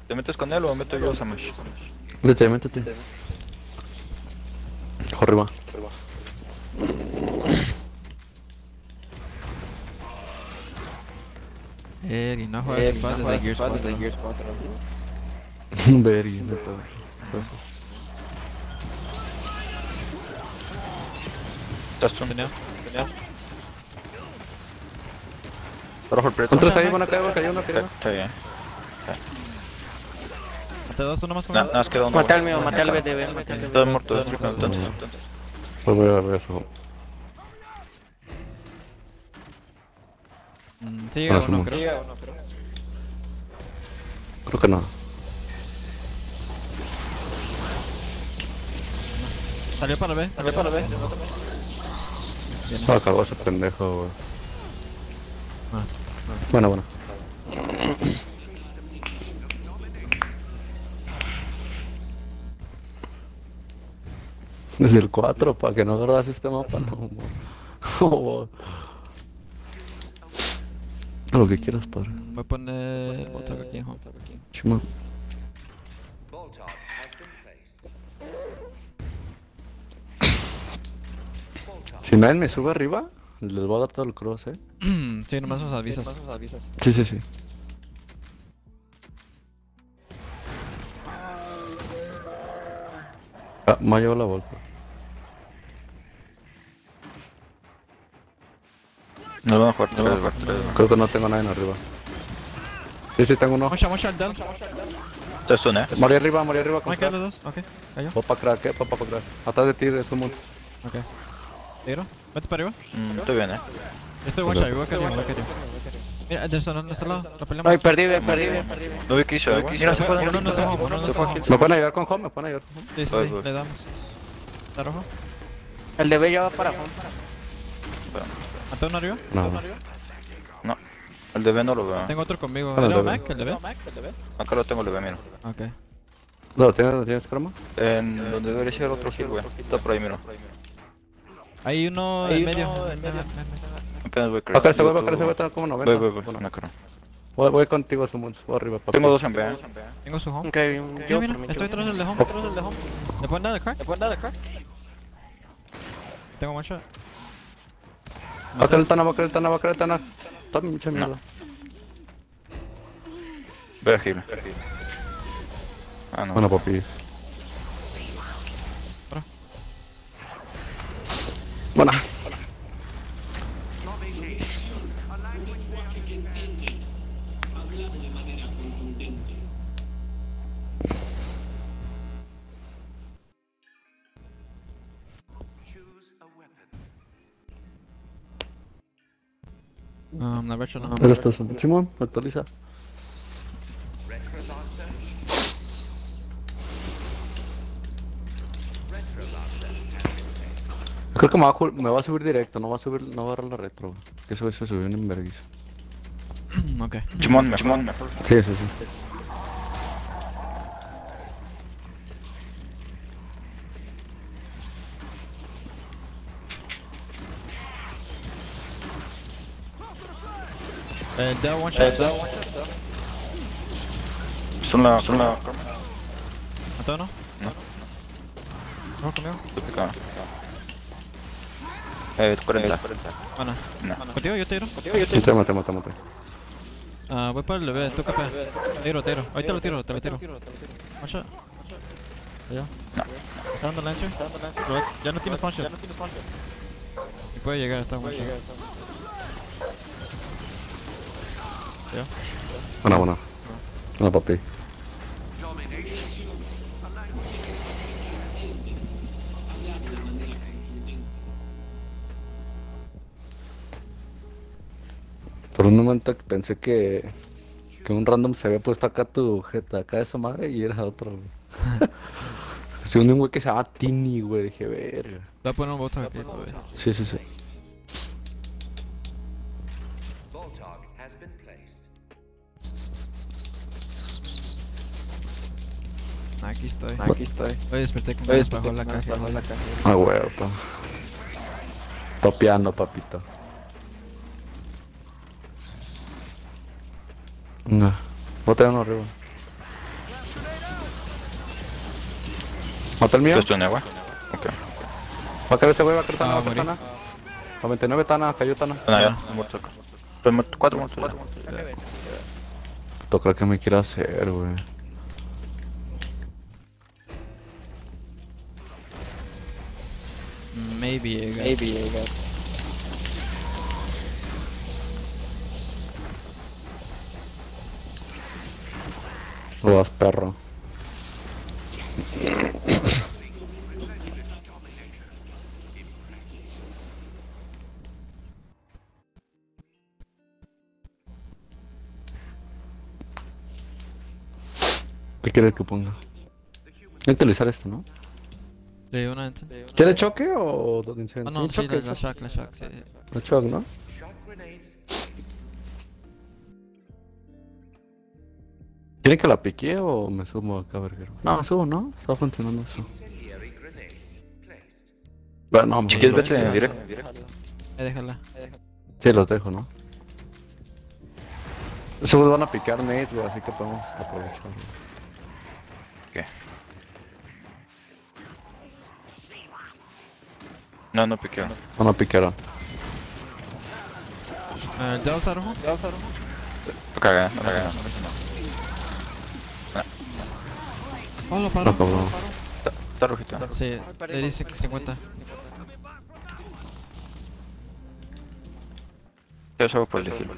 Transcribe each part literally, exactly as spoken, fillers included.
¿Te metes con él o me meto yo a Samash? Métete, métete. Arriba. Eh, y no juegas Spad desde Gears cuatro. Verga, neta. ¿Estás tú? Genial. Rojo el preto. Contras ahí, van a caer, van a caer, van a caer. Está bien. Te das uno más con Nada, nada más queda uno. Maté al mío, maté al B D B, maté al B D B. Todo muerto, dos triple, entonces. Pues voy a agarrar eso. Mm, sí, llega Ah, uno, sí, creo. Creo que no. Salió para B, salió para B. Ah, cagó ese pendejo, güey. Ah. Bueno, bueno. Desde el cuatro, para que no agarras este mapa, no. No. Lo que quieras, padre. Voy a poner otro aquí, ¿no? Chima. Si nadie me sube arriba, les voy a dar todo el cross, eh. Sí, nomás nos avisas. Sí, sí, sí. Ah, me ha llevado la bolsa. Nos van a jugar tres, jugar tres. Creo que no tengo nadie en arriba. Sí, sí, tengo uno. Mocha, mocha, down. Estás tú, ¿eh? Morí arriba, morí arriba ¿Me con quedan crack. los dos? Ok, cayó. Popa crack, eh, popa crack. Atrás de ti, es un mundo. Ok. ¿Tiro? Vete para arriba. Mm, estoy bien, ¿eh? Yo estoy one shot, voy a caer, voy a caer. Mira, de eso, nuestro lado, la peleamos. Ay, perdí, B, perdí, B, perdí. B. No vi que hizo, ¿eh? Mira, se fue. Uno no se home, uno no se home. ¿Me pueden ayudar con home? ¿Me pueden ayudar con home? Sí, sí, Voy, sí, voy. le damos. ¿Está rojo? El de B ya va para home. ¿Maté uno arriba? No. No. El de B no lo veo. Tengo otro conmigo. Ah, el ¿Era de B. Mac? ¿El de B? Acá lo tengo el de B, mira. Ok. No, ¿tienes, ¿tienes croma? En donde debería ser otro heal, güey. Está por ahí, mira. Hay uno en medio. en medio. Apenas voy, creo. Acá se voy, acá se voy, está como noventa. Voy, voy, voy. Bueno, Una cara. voy, voy contigo, Summons. Voy arriba, papi. Tengo dos en B, ¿eh? Tengo su home. Ok, Sí, yo mira, por mi estoy chulo. atrás del de home, atrás del de home. ¿Le pueden dar de crack? ¿Le pueden dar de crack? Tengo one shot. Va a caer el Tana, va a caer el Tana, va a caer el Tana. Está mucha mierda. Ve a heal. Ah, no. Bueno, papi. Bro. Bueno. Um, la brecha no. Eres tú, Simón, actualiza. Creo que me va, a, ju- me va a subir directo, no va a subir, no va a agarrar la retro. güey. Que eso se subió en vergüenza. Ok. Chimón, Chimón, mejor. Sí, sí, sí. Eh, da one shot. Son la. Son la. ¿Mató no? No. ¿No conmigo? Estoy picado. Eh, cuarenta. Bueno. No. ¿Contigo? Yo tiro. Sí, te maté, maté, maté. Ah, voy para el B, tú capaz. Tiro, tiro. Ahorita lo tiro, te lo tiro. One shot. Ya. No. ¿Está dando lancer? Bro, ya no tienes one shot. Y puede llegar, está one shot. Ya. Buena, buena. No, papi. Por un momento pensé que, que un random se había puesto acá tu jeta, acá de esa madre y era otro, güey. Se unió un güey que se llama Tini, güey. Dije, verga. Voy a poner un botón aquí, güey. Sí, sí, sí. Aquí estoy. Aquí estoy. Hoy desperté con ganas bajo la caja. Bajo la caja. Ah, güey, pa. Topeando, papito. No. Voy a tener uno arriba. Mata el mío. ¿Tú estás en agua? Ok. Va a caer ese güey, va a caer Tana, Ah, va a caer morí. Tana. noventa y nueve Tana, cayó Tana. No, ya, muerto acá. Pues muerto, cuatro muertos ya. ¿Tú crees que me quiere hacer, güey? Maybe, I guess. Maybe, I guess. Lo vas, perro. ¿Qué quieres que ponga? Voy a utilizar esto, ¿no? Sí, una instant. ¿Quiere choque o dos incendios? Ah, no, Un sí, choque, la, la shock, la shock, sí. un choque, ¿no? ¿Quieren que la pique o me subo acá, verguero? No, me subo, ¿no? Está funcionando eso. Bueno, no, Si pues, quieres lo vete chido. directo. Eh, déjala. Sí, los dejo, ¿no? Seguro van a picar nades, güey, así que podemos aprovecharlo. ¿Qué? No, no piqueo. Van a picar. Eh, ¿ya usaron? ¿Ya usaron? No cagué, no cagué. Oh, lo paró. No, cabrón. Está, está rojito. Sí, le dice cincuenta. Yo solo por elegirlo.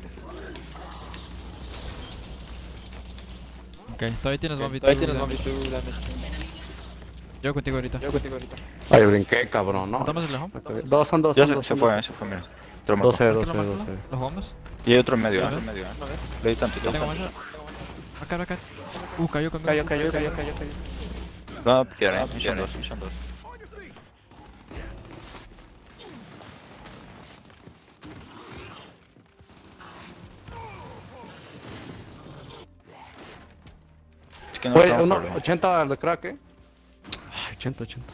Ok, todavía tienes one v two. Todavía tienes one v two. Yo contigo ahorita. Yo contigo ahorita. Ay, brinqué, cabrón, ¿no? ¿Matamos el lejón? Dos son dos, Ya son se, dos. se son fue, dos. se fue, mira. Te lo mato. doce, ¿Qué doce, lo mató? doce. ¿Lo jugamos? Y hay otro en medio, A ¿eh? ver. Le di tantito. Tengo mancha. Acá, acá. Uh, cayó conmigo. Cayó, cayó, cayó, cayó, cayó. No, piquear, eh. Son dos, son dos. Es que no Güey, tengo uno, problema. ochenta de crack, ¿eh? Ay, ochenta, ochenta.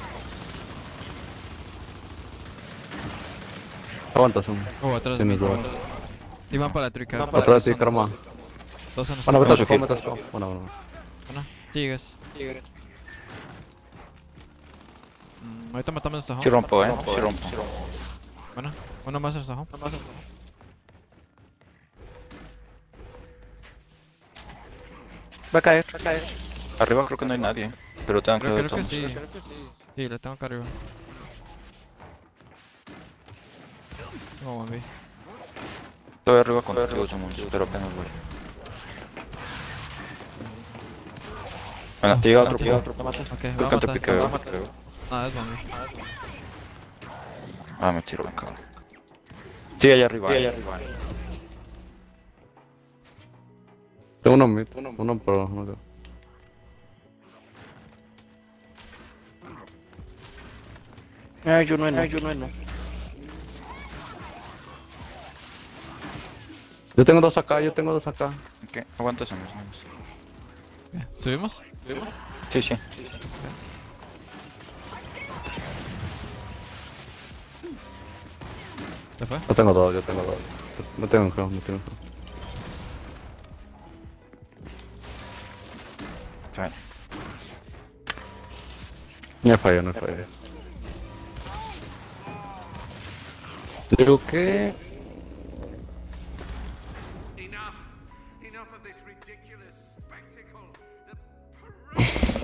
Aguantas uno. Oh, atrás de Tienes mí. dos. Y van para la trica. Atrás de ti, croma. Dos en Bueno, nosotros. metas con, metas con. Bueno, bueno. Bueno, sigues. Mm, ahorita matamos este home. Sí rompo, eh. Sí rompo. Bueno, uno más en este home. Va a caer, va a caer. Arriba creo que no hay nadie. Pero tengo que Creo, ver creo que todos. sí. Sí, lo tengo acá arriba. Tengo one v. Estoy arriba contigo, Samuel, pero apenas voy. Bueno, te llega otro Ah, pico. ok, Creo va a que te matar. piqueo. Ah, es one v. Ah, me tiro, cabrón. Sí, allá arriba. Sí, allá arriba. Tengo uno mid, uno pro, no creo. Ay, yo no, no, yo no, no. Yo tengo dos acá, yo tengo dos acá. Ok, aguanta Samuel. Ok, ¿subimos? Sí, sí. ¿Se fue? Yo tengo dos, yo tengo dos. No tengo un creo, no tengo un creo. Está bien. No falló, no falló. Digo que... Enough! Enough of this ridiculous spectacle! The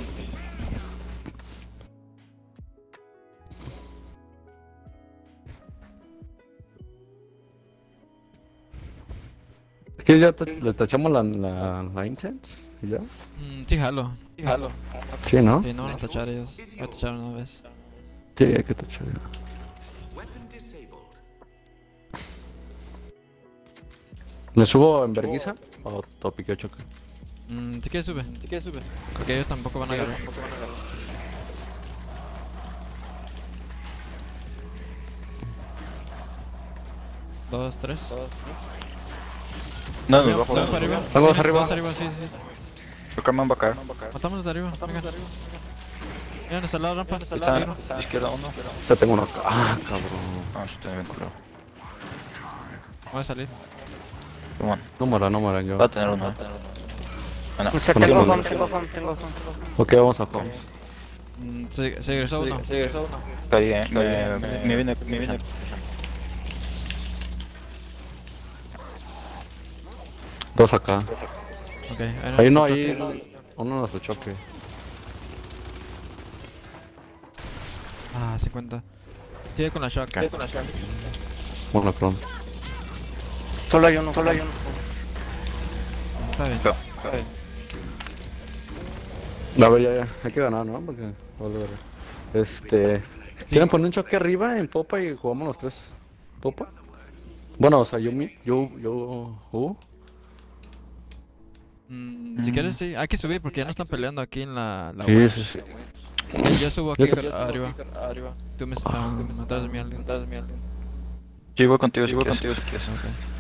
Es que ya te- le tachamos la, la, la intent, ¿y ya? Mm, sí, jalo. Sí, jalo. Sí, ¿no? Sí, no van a tachar ellos. Voy a tachar una vez. Sí, hay que tachar ya. weapon disabled. ¿Le subo en verguiza o topiqueo choque? Mm, si quieres sube. Si quieres sube. Porque ellos tampoco van a agarrar. Dos, tres. No, nos Tengo va a para joder. arriba. Tengo dos Vienen arriba. Dos arriba, sí, sí. Creo que me va a caer. Matamos desde arriba. Venga. Miren, está al lado rampa. Está izquierda uno. Ya tengo uno acá. Ah, cabrón. Ah, sí, está bien curado. Voy a salir. Bueno, No muera, no muera yo. va a tener uno. Bueno, O sea, Bueno, tengo bueno. home, tengo home, tengo home. Ok, vamos a home. Mm, se, se regresó uno. Se regresó uno. Caí, eh, me, me, me viene, me viene. Dos acá. Ok, ahí Hay uno se ahí, toca. uno en nuestro choque. Ah, cincuenta. Sigue con la shock. Ok. Con la shock. Bueno, perdón. Solo hay uno, solo hay uno. Está bien. Go. A ver, ya, ya. Hay que ganar, ¿no? Porque... vale, vale. Este... ¿Quieren poner un choque arriba en popa y jugamos los tres? ¿Popa? Bueno, o sea, yo, mi- yo, yo, uh, Mm, si quieres, sí. Hay que subir porque ya no están peleando aquí en la, la sí, web. sí, sí. Yo, yo subo aquí Yo creo- arriba. Tú me, ah, me atrás de mí alguien. Sí, voy contigo, sí, voy contigo si quieres.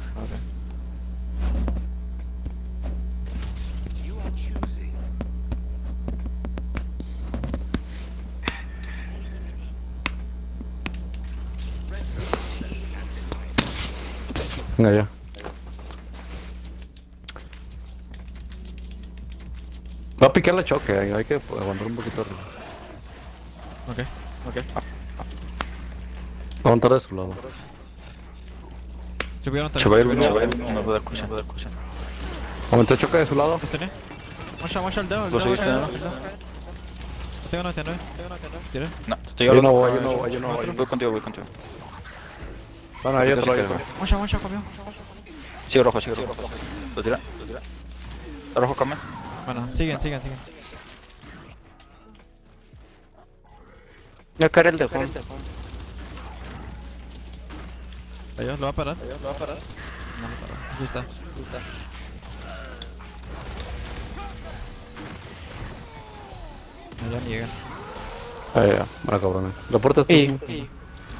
You are choosing. Venga, ya. Va a picar la choque, hay hay que aguantar un poquito arriba. Ok, ok. Aguantar de su lado. Subieron también. Se va a ir uno, subieron. se va a ir uno, no puedo dar cruce, no puedo dar cruce. Aguanté choque de su lado. ¿Los tenés? Masha, masha, el dedo, el ¿Lo dedo. seguiste, el no? dedo, el dedo. Tengo noventa y nueve. Tengo noventa y nueve. ¿Tiré? No, te estoy Yo no hablando. voy, yo no voy, yo no voy. Voy contigo, voy contigo. Bueno, hay otro, hay otro. Masha, masha, comió. Sigue rojo, sigue rojo. Lo tira, lo tira. Está rojo, come. Bueno, siguen, siguen, siguen. Ya cae el de Juan. ¿Ellos lo va a parar? ¿Ellos lo va a parar? No lo paró. Aquí está. Aquí está. No, ya ni llegan. Ah, ya, ya. Bueno, cabrones. La puerta está... Y, y.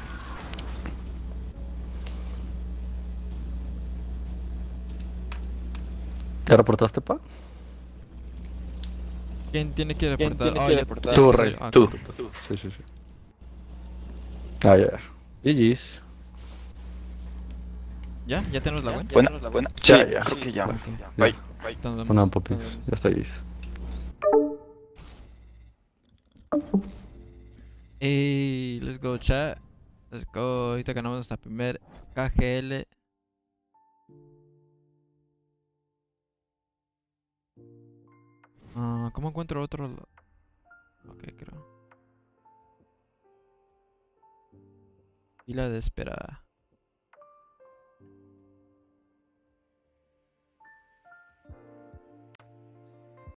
¿Ya reportaste, pa? ¿Quién tiene que reportar? tiene Ah, que ya. reportar? Tú, Rey. Ah, Tú. ok. Sí, sí, sí. Ah, ya. G G's. ¿Ya? ¿Ya tenemos la win? Buena, buena. Sí, Ya, ya. creo que ya. Ok. Bye. Entonces, vamos. Bueno, popis. Ya está G's. Ey, let's go, chat. Let's go. Ahorita ganamos nuestra primer K G L. Ah, ¿cómo encuentro otro? lo- Ok, creo. Fila de espera.